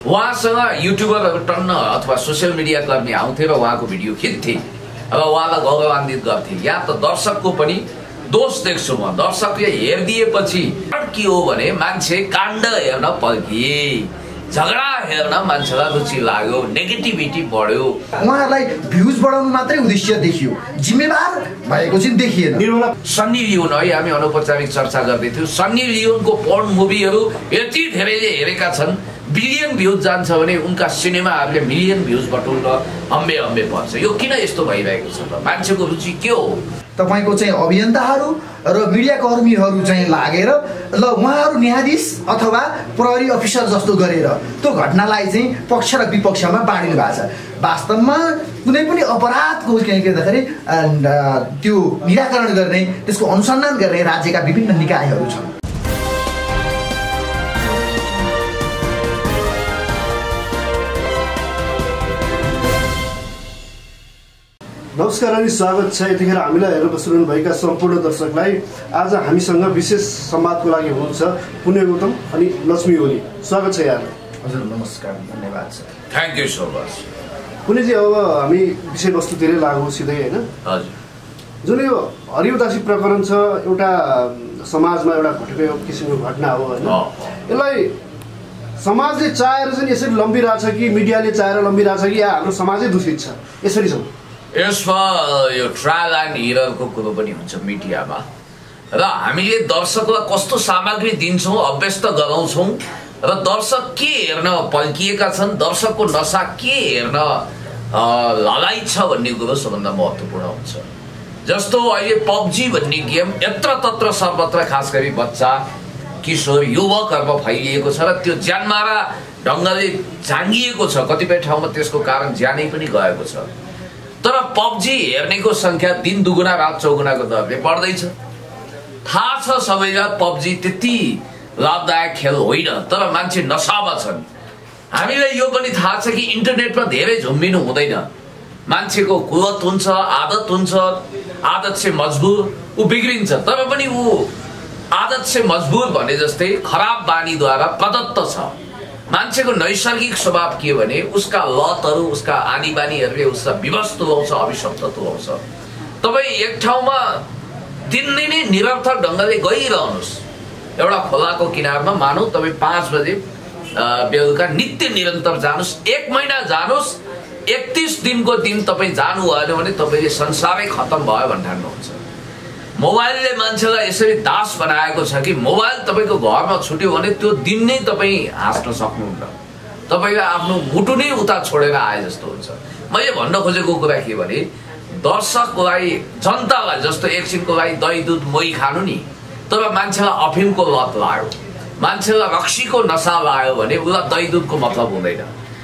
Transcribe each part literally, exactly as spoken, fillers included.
उहाँसँग युट्युबरहरू टन्न अथवा social media कर्मी आउँथे र उहाँको भिडियो खिच्थे र उहाँलाई गौरवान्वित गर्थे। यहाँ त दर्शकको पनि दोष देख्छु म। दर्शकले हेरिदिएपछि के हो भने मान्छे काण्ड हेर्न पर्खिए, झगडा हेर्न मान्छेलाई रुचि लाग्यो, नेगेटिभिटी बढ्यो। उहाँहरूलाई भ्युज बढाउनु मात्रै उद्देश्य देखियो, जिम्मेवार भएको चाहिँ देखिएन। सन्नी लियोन है, हामी अनौपचारिक चर्चा गर्दै थियौँ। सन्नी लियोनको पोर्न मुभीहरू यति धेरैले हेरेका छन्, बिलियन भ्युज जान्छ भने उनका सिनेमाहरूले मिलियन भ्युज बटुल्न हम्बे हम्बे पर्छ। यो किन यस्तो भइरहेको छ त? मान्छेको रुचि के हो? तपाईको चाहिँ अभियन्ताहरू र मिडिया कर्मीहरू चाहिँ लागेर ल उहाँहरू न्यायाधीश अथवा प्रहरी अफिसर जस्तो गरेर त्यो घटनालाई चाहिँ पक्ष र विपक्षमा बाँडिनु भएको छ। वास्तवमा कुनै पनि अपराधको के गर्दाखेरि त्यो निराकरण गर्ने, त्यसको अनुसन्धान गर्ने राज्यका विभिन्न निकायहरू छन्। नमस्कार अनि स्वागत छ यतिखेर हामीलाई हेरेर बसिरहनु भएका सम्पूर्ण दर्शकलाई। आज हामीसँग विशेष संवादको लागि हुनुहुन्छ पुण्य गौतम अनि लक्ष्मी ओली। स्वागत छ यहाँलाई। हजुर नमस्कार, धन्यवाद sir. Thank you so much. पुण्यजी, अब हामी विषयवस्तुतिरै लागौँ सिधै होइन। हजुर, जुन यो हरिउदासी प्रकरण छ, एउटा समाजमा एउटा घटेको किसिमको घटना हो होइन। यसलाई समाजले चाहेर चाहिँ यसरी लम्बिरहेछ कि मिडियाले चाहेर लम्बिरहेछ कि या हाम्रो समाजै दूषित छ? यसरी छ। यसमा यो ट्रायल एन्ड एररको कुरो पनि हुन्छ मिडियामा, र हामीले दर्शकलाई कस्तो सामग्री दिन्छौँ, अभ्यस्त गराउँछौँ र दर्शक के हेर्न पल्किएका छन्, दर्शकको नसा के हेर्न ललाइ छ भन्ने कुरो सबभन्दा महत्त्वपूर्ण हुन्छ। जस्तो अहिले पब्जी भन्ने गेम यत्र तत्र सर्वत्र खास गरी बच्चा किशोर युवकहरूमा फैलिएको छ र त्यो ज्यानमारा ढङ्गले झाँगिएको छ। कतिपय ठाउँमा त्यसको कारण ज्यानै पनि गएको छ। तर पब्जी हेर्नेको संख्या दिन दुगुना रात चौगुनाको दरले बढ्दैछ। थाहा छ सबैलाई पब्जी त्यति लाभदायक खेल होइन, तर मान्छे नसामा छन्। हामीलाई यो पनि थाहा छ कि इन्टरनेटमा धेरै झुम्बिनु हुँदैन। मान्छेको कुलत हुन्छ, आदत हुन्छ, आदत से मजबुर ऊ बिग्रिन्छ। तर पनि ऊ आदत से मजबुर भने जस्तै खराब बानीद्वारा प्रदत्त छ। मान्छेको नैसर्गिक स्वभाव के भने उसका लतहरू, उसका आनी बानीहरूले उसलाई विवश तुल्याउँछ, अभिशप्त तुल्याउँछ। तपाईँ एक ठाउँमा दिनदिनै निरर्थक ढङ्गले गइरहनुहोस्। एउटा खोलाको किनारमा मानौँ तपाईँ पाँच बजे बेलुका नित्य निरन्तर जानुहोस्, एक महिना जानुहोस्, एकतिस दिनको दिन तपाईँ जानु भएन भने तपाईँले संसारै खतम भयो भन्ने ठान्नुहुन्छ। मोबाइलले मान्छेलाई यसरी दास बनाएको छ कि मोबाइल तपाईँको घरमा छुट्यो भने त्यो दिन नै तपाईँ हाँस्न सक्नुहुन्न। तपाईँलाई आफ्नो मुटु नै उता छोडेर आए जस्तो हुन्छ। मैले भन्न खोजेको कुरा के भने दर्शकलाई, जनतालाई जस्तो एकछिनको लागि दही दुध मोही खानु नि, तर मान्छेलाई अफिमको लत लाग्यो, मान्छेलाई रक्सीको नसा लाग्यो भने उसलाई दही दुधको मतलब हुँदैन।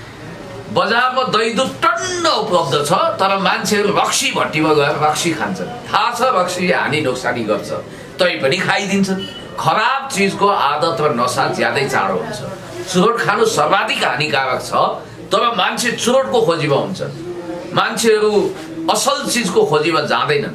बजारमा दही दुध टन्न उपलब्ध छ, तर मान्छेहरू रक्सी भट्टीमा गएर रक्सी खान्छन्। थाहा छ रक्सीले हानि नोक्सानी गर्छ, तै पनि खाइदिन्छन्। खराब चिजको आदत र नसा ज्यादै चाँडो हुन्छ। चुरोट खानु सर्वाधिक हानिकारक छ, तर मान्छे चुरोटको खोजीमा हुन्छन्। मान्छेहरू असल चिजको खोजीमा जाँदैनन्।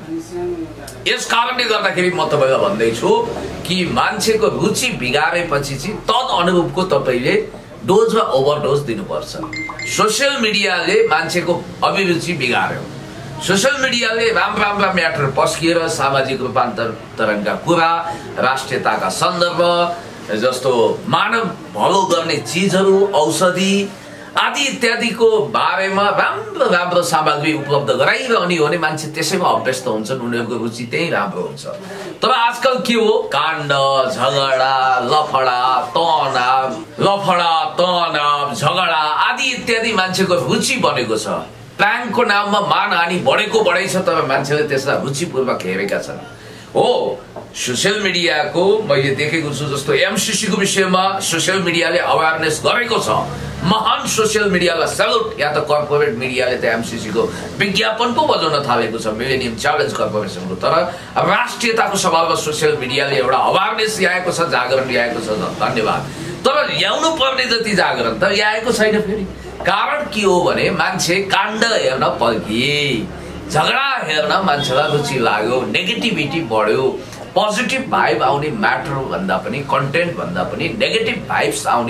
यस कारणले गर्दाखेरि म तपाईँलाई भन्दैछु कि मान्छेको रुचि बिगारेपछि चाहिँ तद अनुरूपको तपाईँले डोज वा ओभरडोज दिनुपर्छ। सोसियल मिडियाले मान्छेको अभिरुचि बिगार्यो। सोसियल मिडियाले राम्रा राम्रा म्याटर पस्किएर सामाजिक रूपान्तरणका कुरा, राष्ट्रियताका सन्दर्भ जस्तो मानव भलो गर्ने चिजहरू, औषधि आदि इत्यादिको बारेमा राम्रो राम्रो सामग्री उपलब्ध गराइरहने हो भने मान्छे त्यसैमा अभ्यस्त हुन्छन्, उनीहरूको रुचि त्यही राम्रो हुन्छ। तर आजकल के हो, काण्ड, झगडा, लफडा, तनाव, लफडा, तनाव, झगडा आदि इत्यादि मान्छेको रुचि बनेको छ। प्र्याङ्कको नाममा मानहानि बढेको बढै छ, तर मान्छेले त्यसलाई रुचिपूर्वक हेरेका छन्। हो, सोसियल मिडियाको मैले देखेको छु जस्तो एमसीसी को विषयमा सोसियल मिडियाले अवेरनेस गरेको छ। महान सोसियल मिडियालाई सल्युट। या त कर्पोरेट मिडियाले त एमसीसी को विज्ञापन पो बजाउन थालेको छ, मिलेनियम च्यालेन्ज कर्पोरेसनको। तर राष्ट्रियताको सवालमा सोसियल मिडियाले एउटा अवेरनेस ल्याएको छ, जागरण ल्याएको छ, धन्यवाद। तर ल्याउनु पर्ने जति जागरण त ल्याएको छैन। फेरि कारण के हो भने मान्छे काण्ड हेर्न पर्खिए, झगडा हेर्न मान्छेलाई रुचि लाग्यो, नेगेटिभिटी बढ्यो। पोजिटिभ भाइब आउने म्याटर भन्दा पनि, कन्टेन्ट भन्दा पनि नेगेटिभ भाइब्स आउने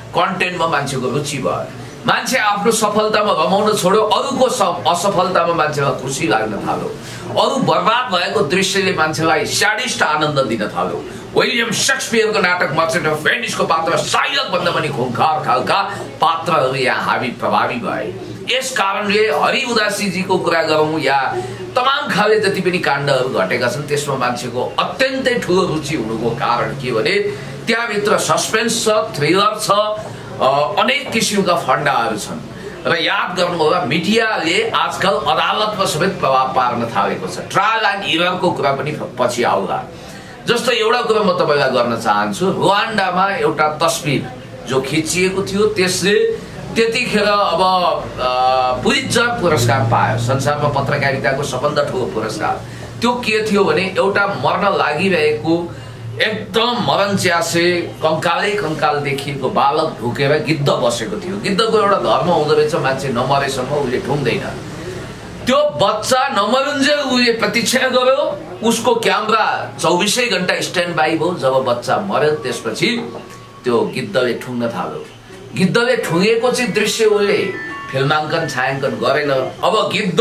कन्टेन्टमा मान्छेको रुचि भयो, मान्छे आफ्नो सफलतामा रमाउन छोड्यो, अरूको असफलतामा मान्छेलाई खुसी लाग्न थाल्यो, अरू बर्बाद भएको दृश्यले मान्छेलाई स्याडिस्ट आनन्द दिन थाल्यो। विलियम शेक्सपियरको नाटक मर्चेन्ट अफ भेनिसको पात्र साइलक भन्दा पनि खुङ्खार खालका पात्रहरू यहाँ हावी प्रभावी भए। यस कारणले हरि उदासीजीको कुरा गरौँ या तमाम खाले जति पनि काण्डहरू घटेका छन् त्यसमा मान्छेको अत्यन्तै ठुलो रुचि हुनुको कारण के भने त्यहाँभित्र सस्पेन्स छ, थ्रिलर छ, अनेक किसिमका फन्डाहरू छन्। र याद गर्नु होला मिडियाले आजकल अदालतमा समेत प्रभाव पार्न थालेको छ। ट्रायल एन्ड इररको कुरा पनि पछि आउला। जस्तो एउटा कुरा म तपाईँलाई गर्न चाहन्छु, रुवान्डामा एउटा तस्बिर जो खिचिएको थियो त्यसले त्यतिखेर अब पुलित्जर पुरस्कार पायो, संसारमा पत्रकारिताको सबभन्दा ठुलो पुरस्कार। त्यो के थियो भने एउटा मर्न लागिरहेको एकदम मरण च्यासे कङ्कालै कङ्काल देखिएको बालक ढुकेर गिद्ध बसेको थियो। गिद्धको एउटा धर्म हुँदो रहेछ, मान्छे नमरेसम्म उसले ठुङ्दैन। त्यो बच्चा नमरुन्जेल उसले प्रतीक्षा गर्यो, उसको क्यामेरा चौबिसै घण्टा स्ट्यान्ड बाई भयो। जब बच्चा मर्यो त्यसपछि त्यो गिद्धले ठुङ्न थाल्यो। गिद्धले ठुङ्गेको चाहिँ दृश्य उसले फिल्माङ्कन छायाङ्कन गरेन। अब गिद्ध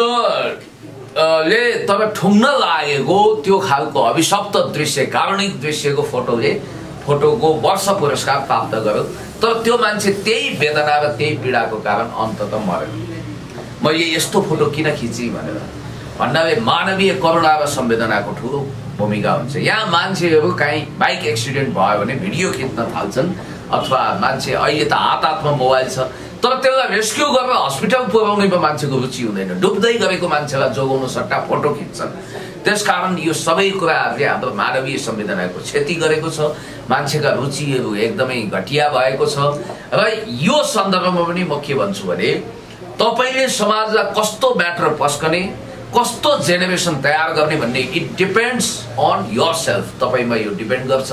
ले तर ठुङ्न लागेको त्यो खालको अभिशप्त दृश्य, कारुणिक दृश्यको फोटोले फोटोको वर्ष पुरस्कार प्राप्त गर्यो। तर त्यो मान्छे त्यही वेदना र त्यही पीडाको कारण अन्ततः मर्यो। मैले यस्तो फोटो किन खिची भनेर भन्नाले मानवीय करुणा र संवेदनाको ठुलो भूमिका हुन्छ। यहाँ मान्छेहरू काहीँ बाइक एक्सिडेन्ट भयो भने भिडियो खिच्न थाल्छन्, अथवा मान्छे अहिले त हात हातमा मोबाइल छ, तर त्यसलाई रेस्क्यु गरेर हस्पिटल पुर्याउनेमा मान्छेको रुचि हुँदैन। डुब्दै गरेको मान्छेलाई जोगाउनु सट्टा फोटो खिच्छन्। त्यसकारण यो सबै कुराहरूले हाम्रो मानवीय संवेदनाको क्षति गरेको छ। मान्छेका रुचिहरू एकदमै घटिया भएको छ। र यो सन्दर्भमा पनि म के भन्छु भने तपाईँले समाजलाई कस्तो म्याटर पस्कने, कस्तो जेनेरेसन तयार गर्ने भन्ने it depends on yourself. तपाईँमा यो डिपेन्ड गर्छ।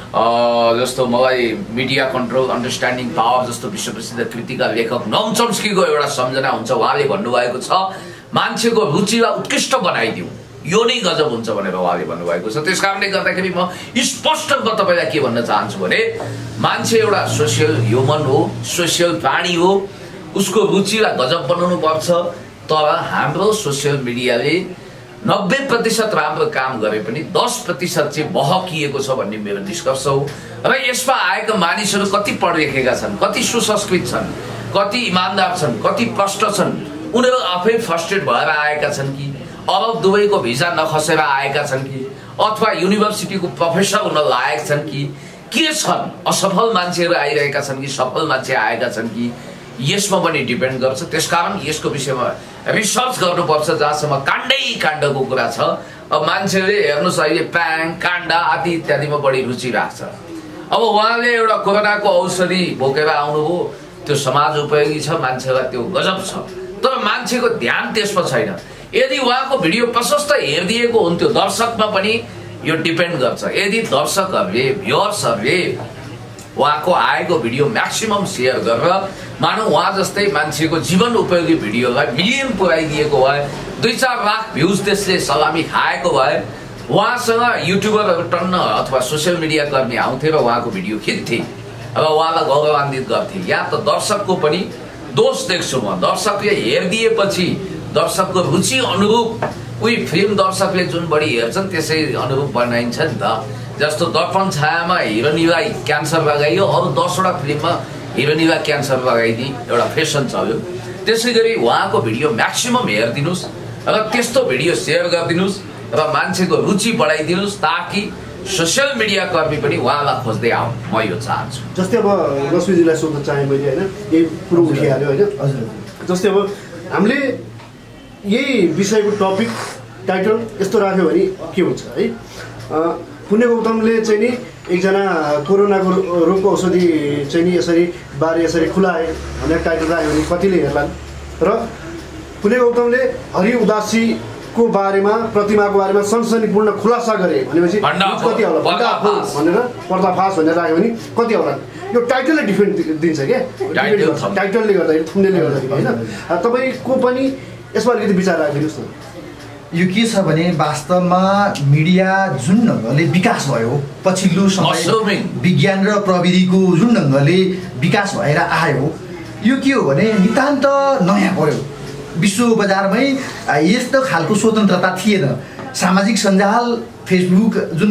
जस्तो मलाई मिडिया कन्ट्रोल अन्डरस्ट्यान्डिङ पावर जस्तो विश्व प्रसिद्ध कृतिका लेखक नोम चोम्स्कीको एउटा सम्झना हुन्छ। उहाँले भन्नुभएको छ मान्छेको रुचिलाई उत्कृष्ट बनाइदिउँ, यो नै गजब हुन्छ भनेर उहाँले भन्नुभएको छ। त्यस कारणले गर्दाखेरि म स्पष्ट म तपाईँलाई के भन्न चाहन्छु भने मान्छे एउटा सोसियल ह्युमन हो, सोसियल प्राणी हो, उसको रुचिलाई गजब बनाउनु पर्छ। तर हाम्रो सोसियल मिडियाले नब्बे प्रतिशत राम्रो काम गरे पनि दस प्रतिशत चाहिँ बहकिएको छ भन्ने मेरो निष्कर्ष हो। र यसमा आएका मानिसहरू कति पढेलेखेका छन्, कति सुसंस्कृत छन्, कति इमान्दार छन्, कति प्रष्ट छन्, उनीहरू आफै फ्रस्ट्रेट भएर आएका छन् कि अरब दुबईको भिजा नखसेर आएका छन् कि अथवा युनिभर्सिटीको प्रोफेसर हुन लायक छन् कि के छन्, असफल मान्छेहरू आइरहेका छन् कि सफल मान्छे आएका छन् कि, यसमा पनि डिपेन्ड गर्छ। त्यसकारण यसको विषयमा रिसर्च गर्नुपर्छ। जहाँसम्म काण्डै काण्डको कुरा छ, अब मान्छेले हेर्नुहोस् अहिले प्याङ काण्ड आदि इत्यादिमा बढी रुचि राख्छ। अब उहाँले एउटा कोरोनाको औषधि बोकेर आउनुभयो, त्यो समाज उपयोगी छ, मान्छेलाई त्यो गजब छ, तर मान्छेको ध्यान त्यसमा छैन। यदि उहाँको भिडियो प्रशस्त हेरिदिएको हुन्थ्यो, दर्शकमा पनि यो डिपेन्ड गर्छ। यदि दर्शकहरूले भ्युअर्सहरूले उहाँको आएको भिडियो म्याक्सिमम सेयर गरेर मानौ उहाँ जस्तै मान्छेको जीवन उपयोगी भिडियोलाई मिलियन पुर्याइदिएको भए, दुई चार लाख भ्युज त्यसले सलामी खाएको भए उहाँसँग युट्युबरहरू टन्न अथवा सोसियल मिडिया कर्मी आउँथे र उहाँको भिडियो खिच्थे र उहाँलाई गौरवान्वित गर्थे। यहाँ त दर्शकको पनि दोष देख्छु म। दर्शकले हेरिदिएपछि दर्शकको रुचि अनुरूप उही फिल्म दर्शकले जुन बढी हेर्छन् त्यसै अनुरूप बनाइन्छ नि त। जस्तो दर्पण छायामा हिरोनीलाई क्यान्सर लगाइयो, अरू दसवटा फिल्ममा हिरोनीलाई क्यान्सर लगाइदिए, एउटा फेसन चल्यो। त्यसै गरी उहाँको भिडियो म्याक्सिमम हेरिदिनुहोस् र त्यस्तो भिडियो सेयर गरिदिनुहोस् र मान्छेको रुचि बढाइदिनुहोस् ताकि सोसियल मिडिया कर्मी पनि उहाँलाई खोज्दै आउँ, म यो चाहन्छु। जस्तै अब लक्ष्मीजीलाई सोध्न चाहेँ मैले होइन, यही कुरो उठिहाल्यो होइन। जस्तै अब हामीले यही विषयको टपिक टाइटल यस्तो राख्यो भने के हुन्छ है, पुण्य गौतमले चाहिँ नि एकजना कोरोनाको रोगको औषधि चाहिँ नि यसरी बारे यसरी खुलाए भनेर टाइटल राख्यो भने कतिले हेर्लान्। र पुण्य गौतमले हरि उदासीको बारेमा प्रतिमाको बारेमा सनसनीपूर्ण खुलासा गरे भनेपछि कति होला, पर्दाफास भनेर पर्दाफास भनेर राख्यो भने कति होला। यो टाइटलले डिफेन्ट दिन्छ क्या, टाइटलले गर्दाखेरि थुम्नेले गर्दाखेरि होइन। तपाईँको पनि यसमा अलिकति विचार राखिदिनुहोस् न। यो के छ भने वास्तवमा मिडिया जुन ढङ्गले विकास भयो पछिल्लो समय विज्ञान र प्रविधिको जुन ढङ्गले विकास भएर आयो यो के हो भने नितान्त नयाँ पर्यो। विश्व बजारमै यस्तो खालको स्वतन्त्रता थिएन। सामाजिक सञ्जाल फेसबुक जुन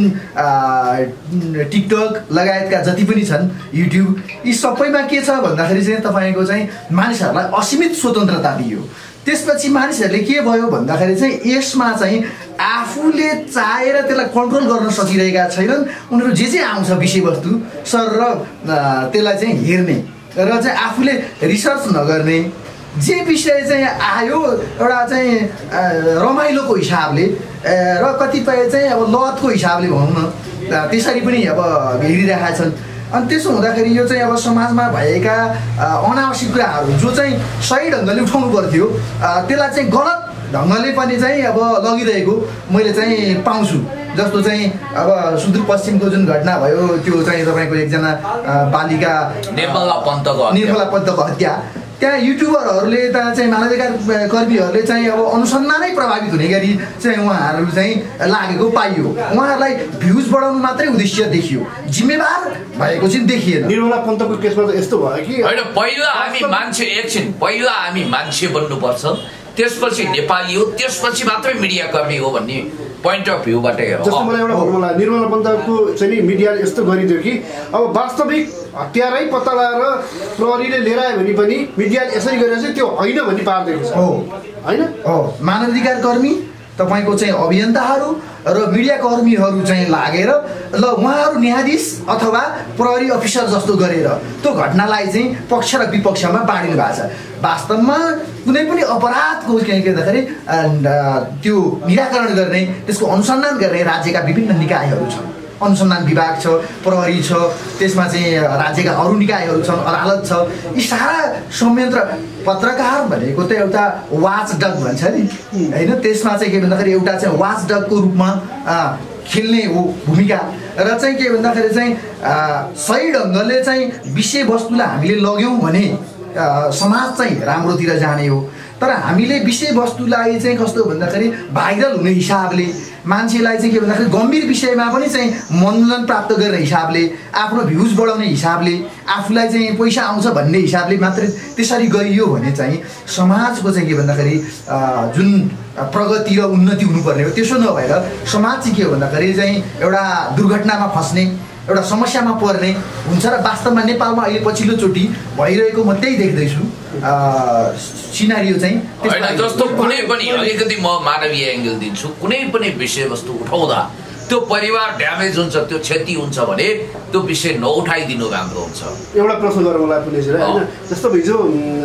टिकटक लगायतका जति पनि छन् युट्युब यी सबैमा के छ भन्दाखेरि चाहिँ तपाईँको चाहिँ मानिसहरूलाई असीमित स्वतन्त्रता दियो। त्यसपछि मानिसहरूले के भयो भन्दाखेरि चाहिँ यसमा चाहिँ आफूले चाहेर त्यसलाई कन्ट्रोल गर्न सकिरहेका छैनन्। उनीहरू जे जे आउँछ विषयवस्तु सर र त्यसलाई चाहिँ हेर्ने र चाहिँ आफूले रिसर्च नगर्ने जे विषय चाहिँ आयो एउटा चाहिँ रमाइलोको हिसाबले र कतिपय चाहिँ अब लतको हिसाबले भनौँ न त्यसरी पनि अब हेरिरहेका छन्। अनि त्यसो हुँदाखेरि यो चाहिँ अब समाजमा भएका अनावश्यक कुराहरू जो चाहिँ सही ढङ्गले उठाउनु पर्थ्यो त्यसलाई चाहिँ गलत ढङ्गले पनि चाहिँ अब लगिरहेको मैले चाहिँ पाउँछु। जस्तो चाहिँ अब सुदूरपश्चिमको जुन घटना भयो त्यो चाहिँ तपाईँको एकजना बालिका निर्मला पन्तको निर्मला पन्तको हत्या त्यहाँ युट्युबरहरूले त्यहाँ चाहिँ मानवाधिकार कर्मीहरूले चाहिँ अब अनुसन्धानै प्रभावित हुने गरी चाहिँ उहाँहरू चाहिँ लागेको पाइयो। उहाँहरूलाई भ्युज बढाउनु मात्रै उद्देश्य देखियो, जिम्मेवार भएको चाहिँ देखिएन। निर्मला पन्तको केसमा त यस्तो भयो कि होइन पहिला हामी मान्छे एकछिन पहिला हामी मान्छे बन्नुपर्छ त्यसपछि नेपाली हो त्यसपछि मात्रै मिडिया कर्मी हो भन्ने पोइन्ट अफ भ्यूबाट हेरौँ। जस्तो मलाई एउटा भन्नु मलाई निर्मला पन्तको चाहिँ मिडियाले यस्तो गरिदियो कि अब वास्तविक हत्यारै पत्ता लगाएर प्रहरीले लिएर आयो भने पनि मिडियाले यसरी गरेर चाहिँ त्यो होइन भन्ने पारिदिएको छ। हो होइन हो मानवाधिकार कर्मी तपाईँको चाहिँ अभियन्ताहरू र मिडिया कर्मीहरू चाहिँ लागेर ल उहाँहरू न्यायाधीश अथवा प्रहरी अफिसर जस्तो गरेर त्यो घटनालाई चाहिँ पक्ष र विपक्षमा बाँडिनु भएको छ। वास्तवमा कुनै पनि अपराधको के भन्दाखेरि त्यो निराकरण गर्ने त्यसको अनुसन्धान गर्ने राज्यका विभिन्न निकायहरू छन्। अनुसन्धान विभाग छ, प्रहरी छ, त्यसमा चाहिँ राज्यका अरू निकायहरू छन्, अदालत छ। यी सारा संयन्त्र पत्रकार भनेको त एउटा वाच डग भन्छ नि होइन, त्यसमा चाहिँ के भन्दाखेरि एउटा चाहिँ वाच डगको रूपमा खेल्ने हो भूमिका र चाहिँ के भन्दाखेरि चाहिँ सही ढङ्गले चाहिँ विषयवस्तुलाई हामीले लग्यौँ भने समाज चाहिँ राम्रोतिर जाने हो। तर हामीले विषयवस्तुलाई चाहिँ कस्तो भन्दाखेरि भाइरल हुने हिसाबले मान्छेलाई चाहिँ के भन्दाखेरि गम्भीर विषयमा पनि चाहिँ मनोरञ्जन प्राप्त गर्ने हिसाबले आफ्नो भ्युज बढाउने हिसाबले आफूलाई चाहिँ पैसा आउँछ भन्ने हिसाबले मात्रै त्यसरी गरियो भने चाहिँ समाजको चाहिँ के भन्दाखेरि जुन प्रगति र उन्नति हुनुपर्ने हो त्यसो नभएर समाज चाहिँ के हो भन्दाखेरि चाहिँ एउटा दुर्घटनामा फस्ने एउटा समस्यामा पर्ने हुन्छ। र वास्तवमा नेपालमा अहिले पछिल्लोचोटि भइरहेको म त्यही देख्दैछु सिनारियो चाहिँ होइन। जस्तो कुनै पनि अलिकति म मानवीय एङ्गल दिन्छु, कुनै पनि विषयवस्तु उठाउँदा त्यो परिवार ड्यामेज हुन्छ त्यो क्षति हुन्छ भने त्यो विषय नउठाइदिनु राम्रो हुन्छ। एउटा प्रश्न गरौँ मलाई पुलिसले होइन, जस्तो हिजो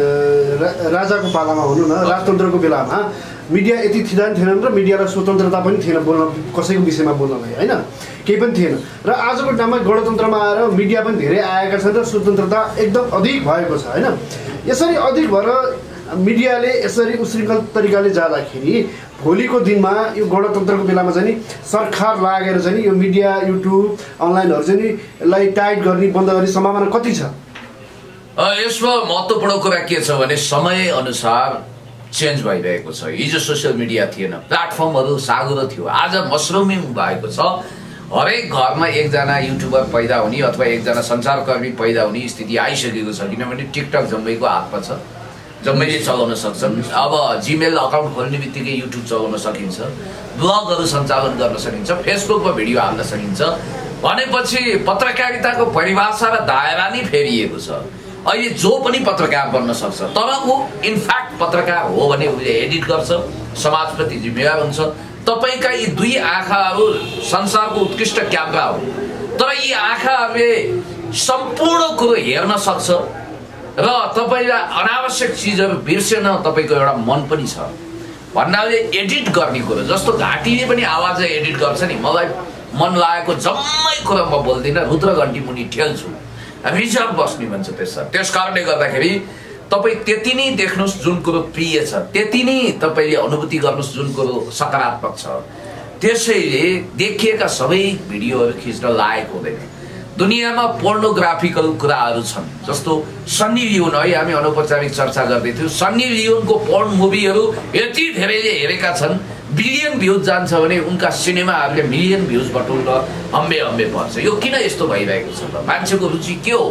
राजाको पालामा भनौँ न राजतन्त्रको बेलामा मिडिया यति थिएन थिएनन् र मिडियालाई स्वतन्त्रता पनि थिएन बोल्न कसैको विषयमा बोल्नलाई होइन, केही पनि थिएन। र आजको टाइममा गणतन्त्रमा आएर मिडिया पनि धेरै आएका छन् र स्वतन्त्रता एकदम अधिक भएको छ होइन। यसरी अधिक भएर मिडियाले यसरी उशृङ्खल तरिकाले जाँदाखेरि भोलिको दिनमा यो गणतन्त्रको बेलामा चाहिँ नि सरकार लागेर चाहिँ यो मिडिया युट्युब अनलाइनहरू चाहिँ नि लाई टाइट गर्ने बन्द गर्ने सम्भावना कति छ? यसमा महत्त्वपूर्ण कुरा के छ भने समय अनुसार चेन्ज भइरहेको छ। हिजो सोसियल मिडिया थिएन, प्लेटफर्महरू सागुरो थियो, आज मसरुमिङ भएको छ। हरेक घरमा एकजना युट्युबर पैदा हुने अथवा एकजना सञ्चारकर्मी पैदा हुने स्थिति आइसकेको छ, किनभने टिकटक जम्मैको हातमा छ, जम्मैले चलाउन सक्छन्। अब जिमेल अकाउन्ट खोल्ने बित्तिकै युट्युब चलाउन सकिन्छ, ब्लगहरू सञ्चालन गर्न सकिन्छ, फेसबुकमा भिडियो हाल्न सकिन्छ भनेपछि पत्रकारिताको परिभाषा र दायरा नै फेरिएको छ। अहिले जो पनि पत्रकार बन्न सक्छ, तर ऊ इनफ्याक्ट पत्रकार हो भने उसले एडिट गर्छ, समाजप्रति जिम्मेवार हुन्छ। तपाईँका यी दुई आँखाहरू संसारको उत्कृष्ट क्यामेरा हो, तर यी आँखाहरूले सम्पूर्ण कुरो हेर्न सक्छ र तपाईँलाई अनावश्यक चिजहरू बिर्सेन तपाईँको एउटा मन पनि छ भन्नाले एडिट गर्ने कुरो। जस्तो घाँटीले पनि आवाज एडिट गर्छ नि, मलाई मन लागेको जम्मै कुरा म बोल्दिनँ, रुद्र घन्टी मुनि ठेल्छु, रिजर्भ बस्ने भन्छ त्यसमा। त्यस कारणले गर्दाखेरि तपाईँ त्यति नै देख्नुहोस् जुन कुरो प्रिय छ, त्यति नै तपाईँले अनुभूति गर्नुहोस् जुन कुरो सकारात्मक छ। त्यसैले देखिएका सबै भिडियोहरू खिच्न लायक हुँदैन। दुनियाँमा पोर्नोग्राफिकल कुराहरू छन्, जस्तो सन्नी लियोन है, हामी अनौपचारिक चर्चा गर्दै थियौँ, सन्नी लियोनको पोर्न मुभीहरू यति धेरैले हेरेका छन्, बिलियन भ्युज जान्छ भने उनका सिनेमाहरूले मिलियन भ्युज बटुल्न हम्बे हम्बे पर्छ। यो किन यस्तो भइरहेको छ त? मान्छेको रुचि के हो?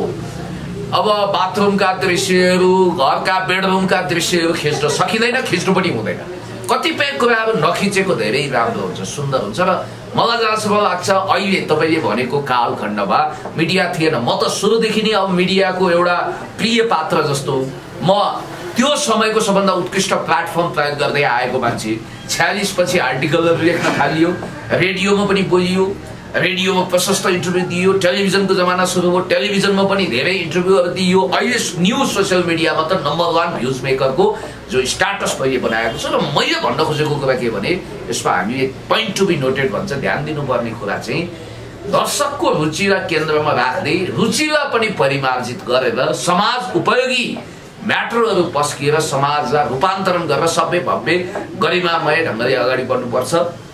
अब बाथरुमका दृश्यहरू, घरका बेडरुमका दृश्यहरू खिच्न सकिँदैन, खिच्नु पनि हुँदैन। कतिपय कुराहरू नखिचेको धेरै राम्रो हुन्छ, सुन्दर हुन्छ। र मलाई जहाँसम्म लाग्छ अहिले तपाईँले भनेको कालखण्डमा मिडिया थिएन। म त सुरुदेखि नै अब मिडियाको एउटा प्रिय पात्र जस्तो, म त्यो समयको सबभन्दा उत्कृष्ट प्लेटफर्म प्रयोग गर्दै आएको मान्छे। छयालिस पछि आर्टिकलहरू लेख्न थालियो, रेडियोमा पनि बोलियो, रेडियोमा प्रशस्त इन्टरभ्यू दियो, टेलिभिजनको जमाना सुरु भयो, टेलिभिजनमा पनि धेरै इन्टरभ्यूहरू दियो। अहिले न्युज सोसियल मिडियामा त नम्बर वान भ्युज मेकरको जो स्ट्याटस मैले बनाएको छ। र मैले भन्न खोजेको कुरा के भने यसमा हामीले पोइन्ट टु बी नोटेड भन्छ, ध्यान दिनुपर्ने कुरा चाहिँ दर्शकको रुचिलाई केन्द्रमा राख्दै रुचिलाई पनि परिमार्जित गरेर समाज उपयोगी म्याटरहरू पस्किएर समाजलाई रूपान्तरण गरेर सबै भव्य गरिमामय ढङ्गले अगाडि बढ्नुपर्छ।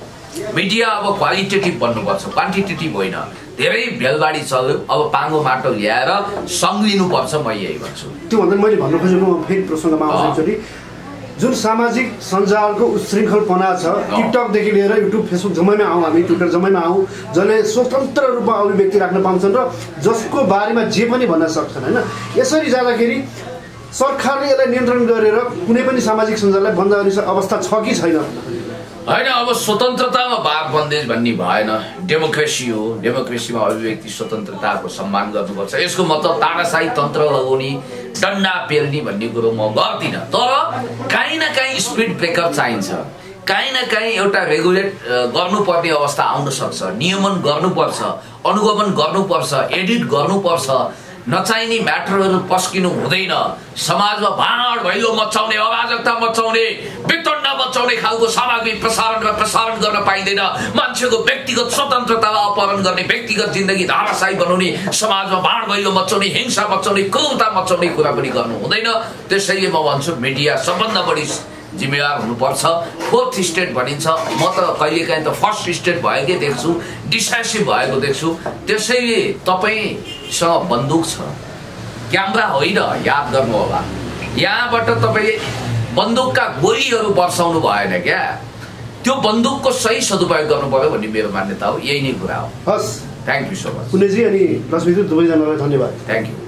मिडिया अब क्वालिटेटिभ बन्नुपर्छ, क्वान्टिटेटिभ होइन। धेरै भेलबाडी चल्यो, अब पाङ्गो माटो ल्याएर सङ्लिनुपर्छ, म यही भन्छु। त्यो भन्दा मैले भन्न खोजेको फेरि प्रसङ्गमा आउँछ एकचोटि, जुन सामाजिक सञ्जालको उच्छृङ्खलपना छ, टिकटकदेखि लिएर युट्युब फेसबुक जम्मैमा आउँ, हामी ट्विटर जम्मैमा आउँ, जसले स्वतन्त्र रूपमा अभिव्यक्ति राख्न पाउँछन् र जसको बारेमा जे पनि भन्न सक्छन् होइन। यसरी जाँदाखेरि सरकारले यसलाई नियन्त्रण गरेर कुनै पनि सामाजिक सञ्जाललाई बन्द गर्ने अवस्था छ कि छैन? होइन, अब स्वतन्त्रतामा बार बन्देज भन्ने भएन। डेमोक्रेसी हो, डेमोक्रेसीमा अभिव्यक्ति स्वतन्त्रताको सम्मान गर्नुपर्छ। यसको मतलब तानाशाही तन्त्र लगाउने, डन्डा पेल्ने भन्ने कुरो म गर्दिनँ। तर काहीँ न काहीँ स्पिड ब्रेकर चाहिन्छ, काहीँ न काहीँ एउटा रेगुलेट गर्नुपर्ने अवस्था आउन सक्छ, नियमन गर्नुपर्छ, अनुगमन गर्नुपर्छ, एडिट गर्नुपर्छ। नचाहिने म्याटरहरू पस्किनु हुँदैन। समाजमा भाँड भैलो मचाउने, अराजकता मचाउने, वितण्डा मचाउने खालको सामग्री प्रसारण र प्रसारण गर्न पाइँदैन। मान्छेको व्यक्तिगत स्वतन्त्रतालाई अपहरण गर्ने, व्यक्तिगत जिन्दगी धाराशाही बनाउने, समाजमा भाँड भैलो मचाउने, हिंसा मचाउने, क्रूरता मचाउने कुरा पनि गर्नु हुँदैन। त्यसैले म भन्छु मिडिया सबभन्दा बढी जिम्मेवार हुनुपर्छ। फोर्थ स्टेट भनिन्छ, म त कहिलेकाहीँ त फर्स्ट स्टेट भएकै देख्छु, डिसाइसिभ भएको देख्छु। त्यसैले तपाईँसँग बन्दुक छ, क्यामेरा होइन, याद गर्नु होला। यहाँबाट तपाईँले बन्दुकका गोलीहरू बर्साउनु भएन क्या, त्यो बन्दुकको सही सदुपयोग गर्नु पर्यो भन्ने मेरो मान्यता हो। यही नै कुरा हो। हस्, थ्याङ्क यू सो मच। कुनेजी अनि लक्ष्मीजी दुवैजनालाई धन्यवाद। Thank you.